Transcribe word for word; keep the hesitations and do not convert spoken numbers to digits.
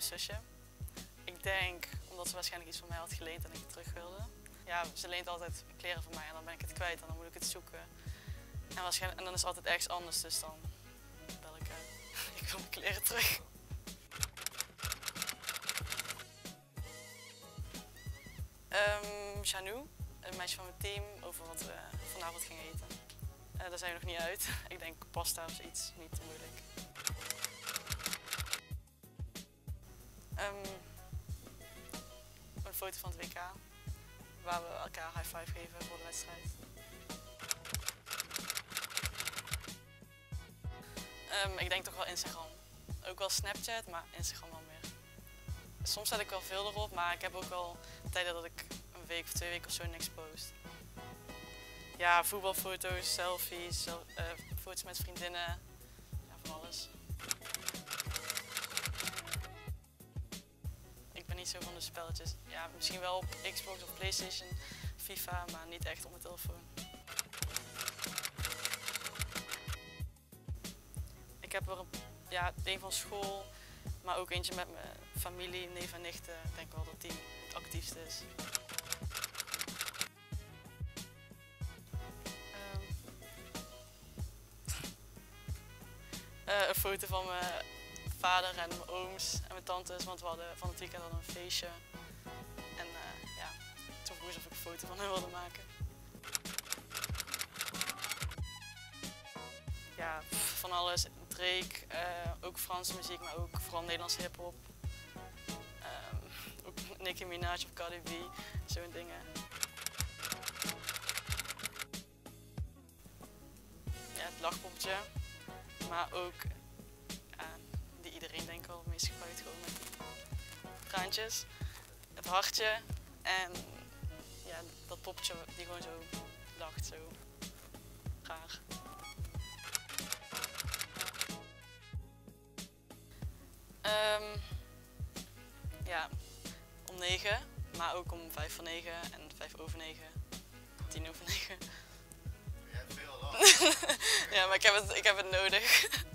zusje. Ik denk omdat ze waarschijnlijk iets van mij had geleend en ik het terug wilde. Ja, ze leent altijd kleren van mij en dan ben ik het kwijt en dan moet ik het zoeken. En, waarschijnlijk, en dan is het altijd ergens anders, dus dan bel ik uh, ik wil mijn kleren terug. Um, Janou, een meisje van mijn team, over wat we vanavond gingen eten. Uh, daar zijn we nog niet uit. Ik denk pasta of zoiets, niet te moeilijk. Um, een foto van het W K, waar we elkaar high five geven voor de wedstrijd. Um, ik denk toch wel Instagram. Ook wel Snapchat, maar Instagram wel meer. Soms zet ik wel veel erop, maar ik heb ook wel tijden dat ik een week of twee weken of zo niks post. Ja, voetbalfoto's, selfies, uh, foto's met vriendinnen, ja, van alles. Ik ben niet zo van de spelletjes. Ja, misschien wel op Xbox of PlayStation, FIFA, maar niet echt op mijn telefoon. Ik heb er ja, een van school, maar ook eentje met mijn familie, neef en nichten. Ik denk wel dat die het actiefst is. Um, uh, een foto van mijn vader en mijn ooms en mijn tantes, want we hadden van het weekend al een feestje. En uh, ja, toen vroeg ze of ik een foto van hen wilde maken. Ja, van alles. Drake, uh, ook Franse muziek, maar ook vooral Nederlandse hip-hop. Um, ook Nicki Minaj of Cardi B, zo'n dingen. Ja, het lachpoppetje, maar ook uh, die iedereen denk ik wel het meest gebruikt, gewoon met traantjes. Het hartje en ja, dat poppetje die gewoon zo lacht, zo raar. Um, ja, om negen, maar ook om vijf voor negen en vijf over negen, tien over negen. Je hebt veel lang. Ja, maar ik heb het, ik heb het nodig.